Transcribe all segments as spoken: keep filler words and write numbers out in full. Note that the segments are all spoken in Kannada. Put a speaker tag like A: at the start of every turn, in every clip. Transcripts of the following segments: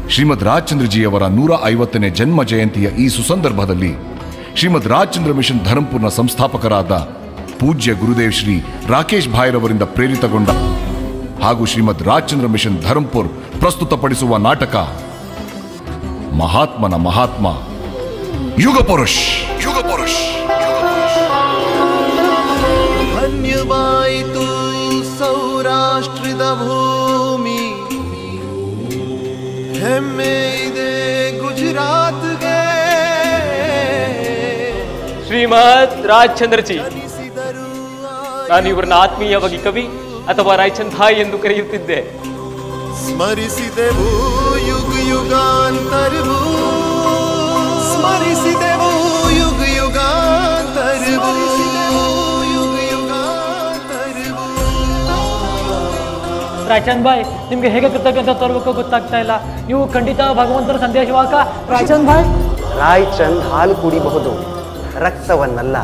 A: ಶ್ರೀಮದ್ ರಾಜಚಂದ್ರಜಿಯವರ ನೂರ ಐವತ್ತನೇ ಜನ್ಮ ಜಯಂತಿಯ ಈ ಸುಸಂದರ್ಭದಲ್ಲಿ ಶ್ರೀಮದ್ ರಾಜಚಂದ್ರ ಮಿಷನ್ ಧರಂಪುರ್ನ ಸಂಸ್ಥಾಪಕರಾದ ಪೂಜ್ಯ ಗುರುದೇವ್ ಶ್ರೀ ರಾಕೇಶ್ಭಾಯ್ರವರಿಂದ ಪ್ರೇರಿತಗೊಂಡ ಹಾಗೂ ಶ್ರೀಮದ್ ರಾಜಚಂದ್ರ ಮಿಷನ್ ಧರಂಪುರ್ ಪ್ರಸ್ತುತಪಡಿಸುವ ನಾಟಕ ಮಹಾತ್ಮನ ಮಹಾತ್ಮ ಯುಗಪುರುಷ್ ಯುಗಪುರುಷ್
B: ಧನ್ಯವಾಯಿತು ಸೌರಾಷ್ಟ್ರದ ಭೂಮಿ, ಹೆಮ್ಮೆ ಇದೆ ಗುಜರಾತ್ಗೆ.
C: ಶ್ರೀಮದ್ ರಾಜಚಂದ್ರಜಿ, ನಾನು ಇವರನ್ನ ಆತ್ಮೀಯವಾಗಿ ಕವಿ ಅಥವಾ ರಾಯಚಂದ್ರಾಯ್ ಎಂದು ಕರೆಯುತ್ತಿದ್ದೆ.
B: ಸ್ಮರಿಸಿದೆವು ಯುಗ ಯುಗಾಂತರವು, ಸ್ಮರಿಸಿದೆವು ಯುಗ ಯುಗಾಂತರವು, ಯುಗ ಯುಗಾಂತರವು.
D: ರಾಯಚಂದ್ ಭಾಯ್, ನಿಮ್ಗೆ ಹೇಗೆ ಕೃತಜ್ಞತೆ ತೋರ್ಬೇಕು ಗೊತ್ತಾಗ್ತಾ ಇಲ್ಲ. ನೀವು ಖಂಡಿತ ಭಗವಂತನ ಸಂದೇಶವಾಕ. ರಾಯಚಂದ್ ಭಾಯ್,
E: ರಾಯಚಂದ್ ಹಾಲು ಕುಡಿಬಹುದು, ರಕ್ತವನ್ನಲ್ಲ.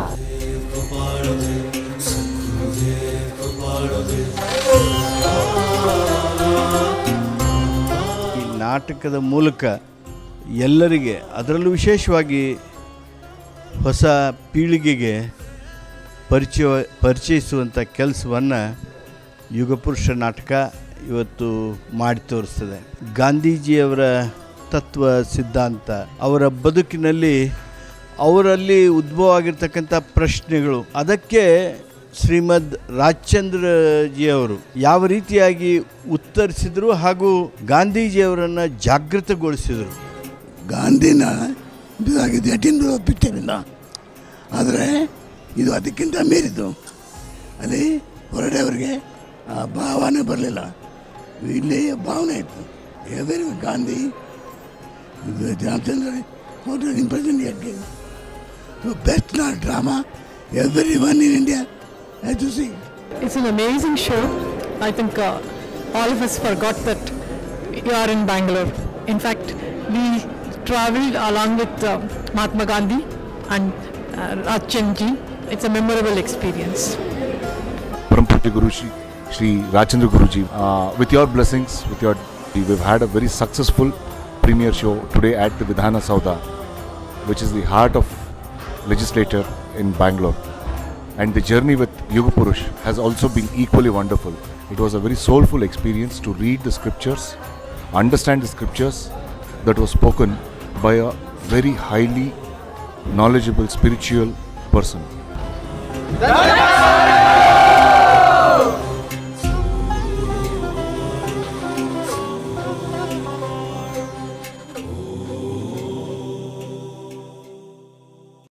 F: ಈ ನಾಟಕದ ಮೂಲಕ ಎಲ್ಲರಿಗೆ, ಅದರಲ್ಲೂ ವಿಶೇಷವಾಗಿ ಹೊಸ ಪೀಳಿಗೆಗೆ ಪರಿಚಯ ಪರಿಚಯಿಸುವಂಥ ಕೆಲಸವನ್ನು ಯುಗಪುರುಷ ನಾಟಕ ಇವತ್ತು ಮಾಡಿ ತೋರಿಸ್ತದೆ. ಗಾಂಧೀಜಿಯವರ ತತ್ವ ಸಿದ್ಧಾಂತ, ಅವರ ಬದುಕಿನಲ್ಲಿ ಅವರಲ್ಲಿ ಉದ್ಭವ ಆಗಿರ್ತಕ್ಕಂಥ ಪ್ರಶ್ನೆಗಳು, ಅದಕ್ಕೆ ಶ್ರೀಮದ್ ರಾಜಚಂದ್ರಜಿಯವರು ಯಾವ ರೀತಿಯಾಗಿ ಉತ್ತರಿಸಿದರು ಹಾಗೂ ಗಾಂಧೀಜಿಯವರನ್ನು ಜಾಗೃತಗೊಳಿಸಿದರು.
G: ಗಾಂಧಿನ ಇದಾಗಿದೆ ಎಟಿನ್ ಪಿಕ್ಚರಿಂದ, ಆದರೆ ಇದು ಅದಕ್ಕಿಂತ ಮೀರಿದ್ದು. ಅಲ್ಲಿ ಹೊರಡೆಯವರಿಗೆ ಆ ಭಾವನೆ ಬರಲಿಲ್ಲ, ಇಲ್ಲಿ ಭಾವನೆ ಇತ್ತು. Every Gandhi Ramachandra impression best not drama everyone in India has to see.
D: It's an amazing show. I think uh, all of us forgot that you are in Bangalore. In fact, we traveled along with uh, Mahatma Gandhi and uh, Rajchandraji. It's a memorable experience.
A: Param Pujya Guru Shri, Shri Rajchandra Guruji, uh, with your blessings, with your, we've had a very successful premiere show today at the Vidhana Soudha, which is the heart of Legislature in Bangalore. And the journey with Yugpurush has also been equally wonderful. It was a very soulful experience to read the scriptures, understand the scriptures that was spoken by a very highly knowledgeable spiritual person.